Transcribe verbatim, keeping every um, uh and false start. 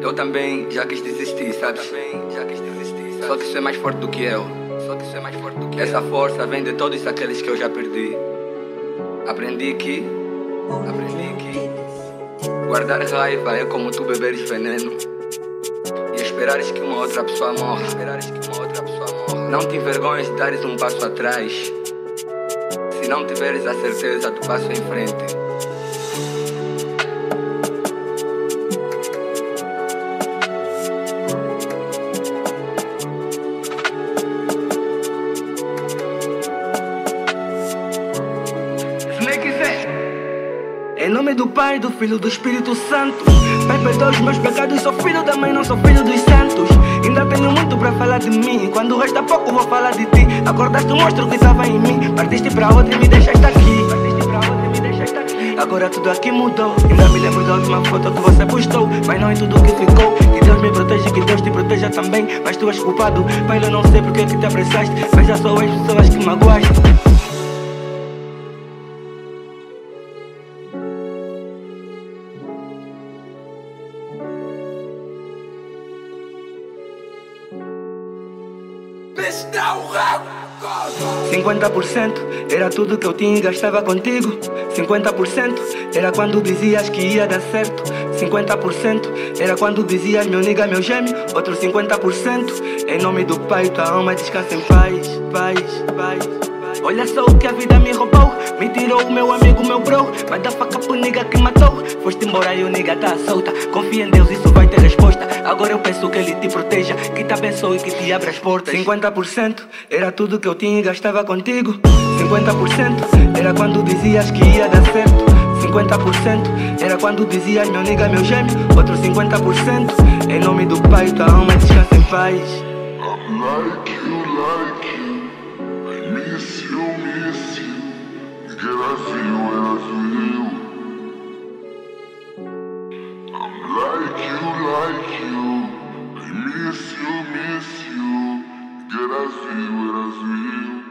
Eu também já quis desistir, sabes? Já quis desistir, sabes? Só que isso é mais forte do que eu. Só que isso é mais forte do que Essa eu. força vem de todos aqueles que eu já perdi. Aprendi que Aprendi que guardar raiva é como tu beberes veneno e esperares que uma outra pessoa morra. Esperares que uma outra pessoa morra. Não te envergonhes de dares um passo atrás. Se não tiveres a certeza do passo em frente. Em nome do Pai, do Filho e do Espírito Santo. Pai, perdoa os meus pecados. Sou filho da mãe, não sou filho dos santos. Ainda tenho muito pra falar de mim. Quando resta pouco vou falar de ti. Acordaste o monstro que estava em mim. Partiste pra outra e me deixaste aqui. Partiste pra outra e me deixaste aqui. Agora tudo aqui mudou. Ainda me lembro da última foto que você postou. Mas não é tudo que ficou. Que Deus me proteja, que Deus te proteja também. Mas tu és culpado. Pai, eu não sei porque que te apressaste. Mas já sou as pessoas que magoaste. cinquenta por cento era tudo que eu tinha e gastava contigo. Cinquenta por cento era quando dizias que ia dar certo. Cinquenta por cento era quando dizias meu nigga, meu gêmeo. Outro cinquenta por cento em nome do Pai, tua alma descansa em paz, paz, paz. Olha só o que a vida me roubou. Me tirou o meu amigo, meu bro. Mas dá faca pro nigga que matou. Foste embora e o nigga tá solta. Confia em Deus, isso vai ter resposta. Agora eu peço que Ele te proteja, que te abençoe e que te abra as portas. Cinquenta por cento era tudo que eu tinha e gastava contigo. Cinquenta por cento era quando dizias que ia dar certo. Cinquenta por cento era quando dizias meu nigga, meu gêmeo. Outro cinquenta por cento em nome do Pai, tua alma descansa em paz. I'm like you, like you. I miss you, miss you. Get I feel when I feel you. I'm like you, like you. I miss you, miss you. Get I feel when I feel you.